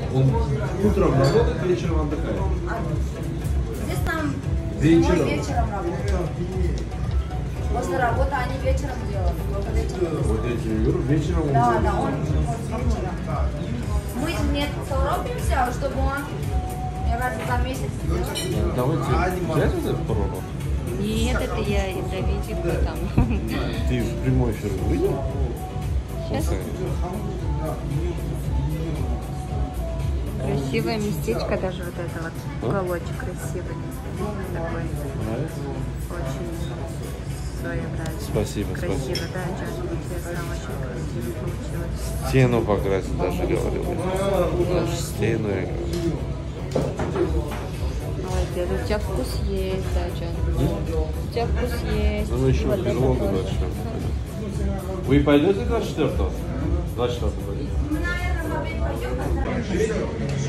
Он утром работает, вечером отдыхает. Здесь там Вечером. вечером работают. После работы они вечером делают. Только вечером. Вот я тебе говорю, вечером он... Да, да, он вечером. Мы не торопимся, чтобы он, мне кажется, за месяц сделал. Давайте взять вот этот пробу. Нет, это я и Давидик там. Ты в прямой эфир выйдешь? Сейчас. Красивое местечко, даже вот это вот уголочек красивый. Такой. Нравится? Очень своеобразный. Спасибо, Красиво, спасибо. да, очень интересно, очень красиво получилось. Стену покрасить даже говорил. Даже стену я говорю. Молодец, у тебя вкус есть, да, Джон? У тебя вкус есть. Ну мы еще Вот без это Волга тоже. 24. Вы пойдете 24-го? 24-го пойдете? Мы, наверное, в обед пойдем.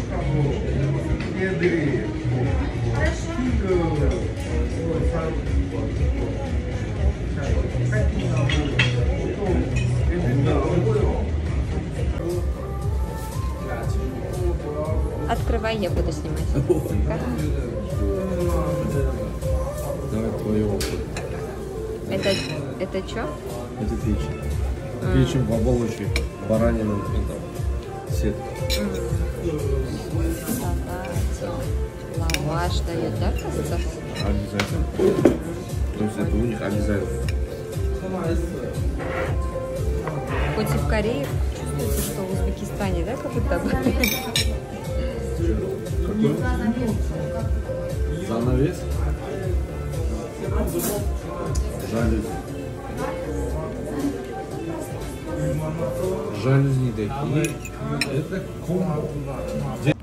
Открывай, я буду снимать. Как? Давай твой опыт. Это что? Это печень. Печень в оболочке. Баранина, там, сетка. Лаваш дает, да, кажется? Обязательно. То есть это у них обязательно. Хоть и в Корее чувствуется, что в Узбекистане, да, как будто бы? Занавес. Жалюзи. Жалюзи такие. Это комбо.